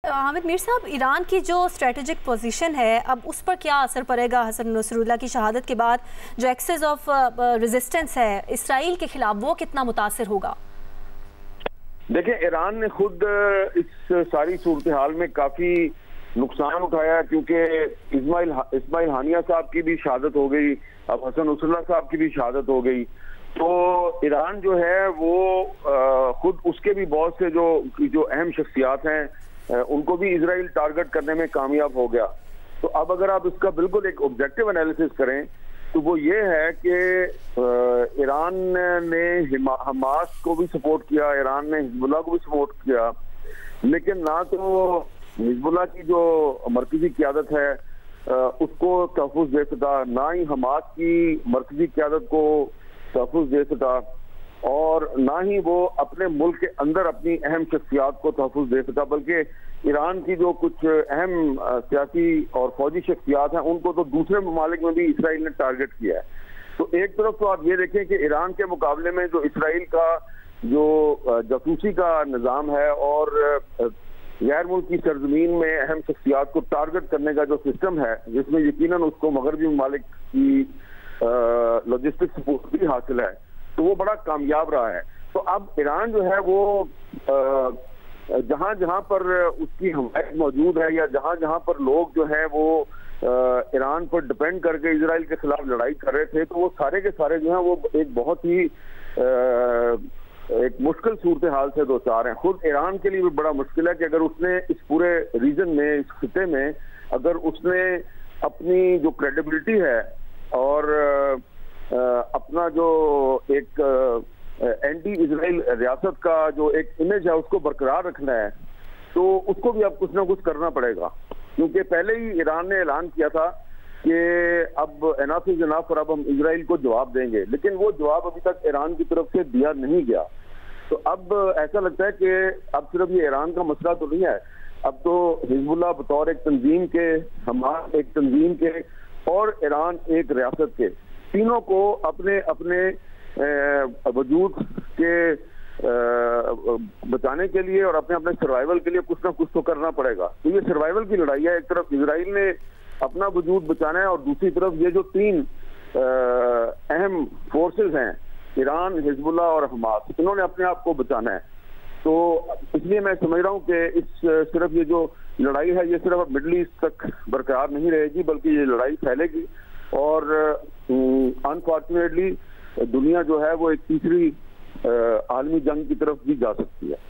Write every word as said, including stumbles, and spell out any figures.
हामिद मीर साहब, ईरान की जो स्ट्रेटेजिक पोजीशन है, अब उस पर क्या असर पड़ेगा हसन नसरुल्लाह की शहादत के बाद? जो एक्सेस ऑफ रेजिस्टेंस है इसराइल के खिलाफ, वो कितना मुतासिर होगा? देखिए, ईरान ने खुद इस सारी सूरत हाल में काफी नुकसान उठाया, क्योंकि इस्माइल इस्माइल हानिया साहब की भी शहादत हो गई, अब हसन नसरुल्लाह साहब की भी शहादत हो गई। तो ईरान जो है वो खुद उसके भी बहुत से जो जो अहम शख्सियात हैं उनको भी इजराइल टारगेट करने में कामयाब हो गया। तो अब अगर आप इसका बिल्कुल एक ऑब्जेक्टिव एनालिसिस करें तो वो ये है कि ईरान ने हमास को भी सपोर्ट किया, ईरान ने हिजबुल्लाह को भी सपोर्ट किया, लेकिन ना तो हिजबुल्लाह की जो मरकजी क़यादत है उसको तहफ़्फ़ुज़ दे सका, ना ही हमास की मरकजी क़यादत को तहफ़्फ़ुज़ दे सका, और ना ही वो अपने मुल्क के अंदर अपनी अहम शख्सियात को तहफ़्फ़ुज़ दे सका, बल्कि ईरान की जो कुछ अहम सियासी और फौजी शख्सियात हैं उनको तो दूसरे ममालिक में भी इसराइल ने टारगेट किया है। तो एक तरफ तो आप ये देखें कि ईरान के मुकाबले में जो इसराइल का जो जासूसी का निज़ाम है और गैर मुल्की सरजमीन में अहम शख्सियात को टारगेट करने का जो सिस्टम है, जिसमें यकीनन उसको मगरबी ममालिक की लॉजिस्टिक सपोर्ट भी हासिल है, तो वो बड़ा कामयाब रहा है। तो अब ईरान जो है वो जहां जहां पर उसकी हमायत मौजूद है या जहां जहां पर लोग जो है वो ईरान पर डिपेंड करके इजराइल के खिलाफ लड़ाई कर रहे थे, तो वो सारे के सारे जो है वो एक बहुत ही एक मुश्किल सूरत हाल से दो चार हैं। खुद ईरान के लिए भी बड़ा मुश्किल है कि अगर उसने इस पूरे रीजन में, इस खिते में, अगर उसने अपनी जो क्रेडिबिलिटी है और अपना जो एक एंटी इजराइल रियासत का जो एक इमेज है उसको बरकरार रखना है, तो उसको भी अब कुछ ना कुछ करना पड़ेगा। क्योंकि पहले ही ईरान ने ऐलान किया था कि अब एनाफ इज एनाफ और अब हम इजराइल को जवाब देंगे, लेकिन वो जवाब अभी तक ईरान की तरफ से दिया नहीं गया। तो अब ऐसा लगता है कि अब सिर्फ ये ईरान का मसला तो नहीं है, अब तो हिजबुल्लाह बतौर एक तंजीम के, हमास एक तंजीम के और ईरान एक रियासत के, तीनों को अपने अपने वजूद के बचाने के लिए और अपने अपने सर्वाइवल के लिए कुछ ना कुछ तो करना पड़ेगा। तो ये सर्वाइवल की लड़ाई है। एक तरफ इजराइल ने अपना वजूद बचाना है और दूसरी तरफ ये जो तीन अहम फोर्सेस हैं, ईरान, हिजबुल्लाह और हमास, इन्होंने अपने आप को बचाना है। तो इसलिए मैं समझ रहा हूँ कि इस सिर्फ ये जो लड़ाई है ये सिर्फ मिडल ईस्ट तक बरकरार नहीं रहेगी, बल्कि ये लड़ाई फैलेगी और अनफॉर्चुनेटली दुनिया जो है वो एक तीसरी आलमी जंग की तरफ भी जा सकती है।